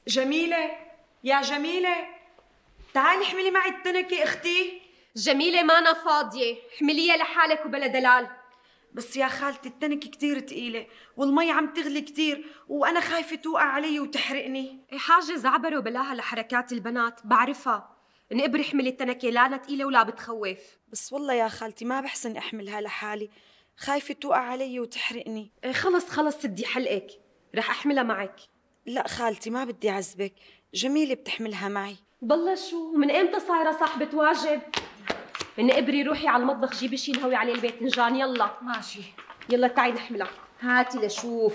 جميلة، يا جميلة تعالي احملي معي التنكة اختي. جميلة ما أنا فاضية، حمليها لحالك وبلا دلال. بس يا خالتي التنكة كتير تقيلة والمي عم تغلي كتير وأنا خايفة توقع علي وتحرقني. حاجة زعبرة وبلاها لحركات البنات، بعرفها. انقبري احملي التنكة، لا تقيلة ولا بتخوف. بس والله يا خالتي ما بحسن أحملها لحالي، خايفة توقع علي وتحرقني. خلص سدي حلقك، رح أحملها معك. لا خالتي ما بدي عزبك، جميلة بتحملها معي. بالله شو من امتى صايرة صاحبة واجب؟ انقبري روحي على المطبخ جيبي شي نهوي عليه الباذنجان. يلا ماشي. يلا تعي نحملها. هاتي لشوف.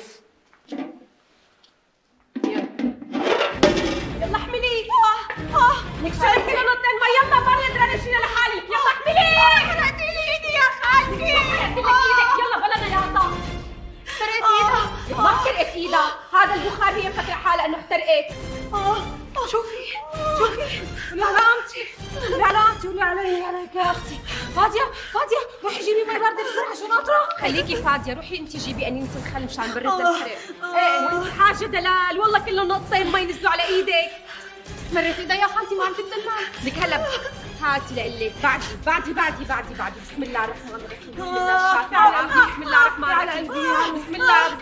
يلا احملي. لك شربتي منطقة ما. يلا ما نقدر نشيلها لحالي. يلا احملي. حرقتي لي ايدي يا خالتي. حرقتي لك ايدك. يلا بلا نياطة. احترقت ايدها. ما احترقت ايدها، هذا البخار هي مفكرة حالها انه احترقت. شوفي لا عمتي ولا عليك يا اختي. فاضية روحي جيبي مي باردة بسرعة. شو ناطرة؟ خليكي فاضية، روحي انت جيبي انينة الخل مشان برد الحرق. وانت حاجة دلال، والله كله نقطتين مي نزلوا على ايدك. مرت ايدها يا خالتي ما عم تتدمر. لك هلا هاتي لقلك. بعدي بسم الله الرحمن الرحيم. بسم الله الشافي. بسم الله الرحمن الرحيم. بسم الله.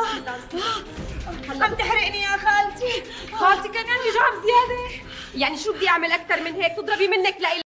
عم تحرقني يا خالتي. كان عندي جعب زيادة. يعني شو بدي اعمل اكثر من هيك؟ تضربي منك لإلي.